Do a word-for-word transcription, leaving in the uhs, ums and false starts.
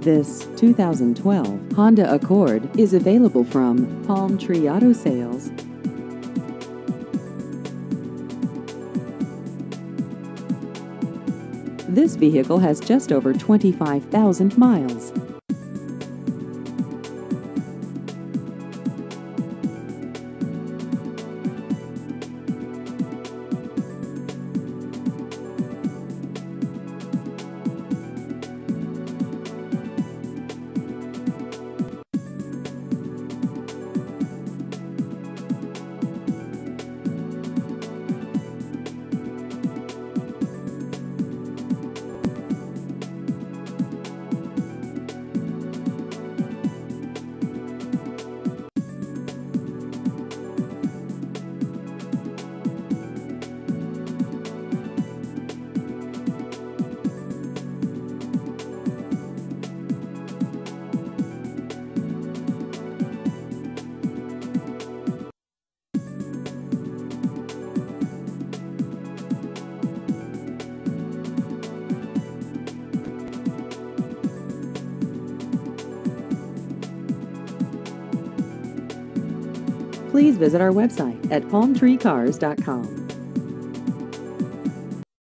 This two thousand twelve Honda Accord is available from Palm Tree Auto Sales. This vehicle has just over twenty-five thousand miles. Please visit our website at palm tree cars dot com.